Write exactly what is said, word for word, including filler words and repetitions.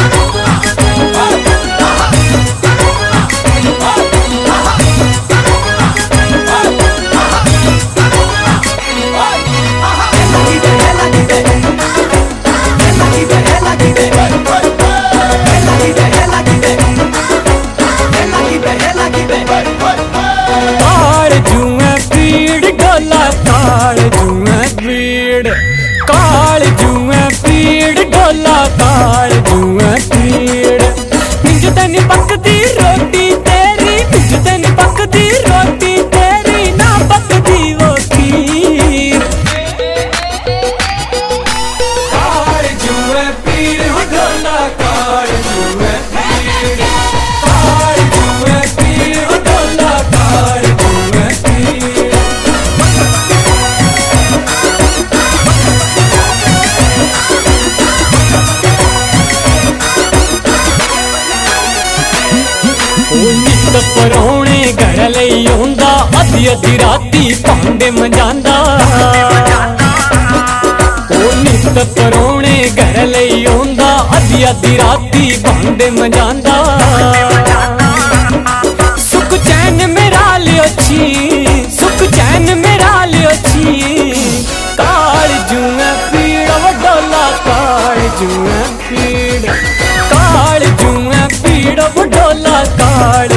काल जुए पीड़ ढोला काल जुए पीड़ मिंज तन पकदी रोटी तेरी मिंज तन पकदी रोटी तेरी ना पकदी वो खीर। काल जुए पीड़ ढोला काल जुए पीड़ काल जुए पीड़ ढोला काल जुए पीड़। नित परौने घर लई आउंदा अद्धी अद्धी राती भांडे मंजांदा। ओ नित परौने घर लई आउंदा अद्धी अद्धी राती भांडे मंजांदा। सुख चैन मेरा लियो छी सुख चैन मेरा लियो छी। काल जुए पीड़ वडोला काल जुए पीड़ काल जुए पीड़ वडोला काल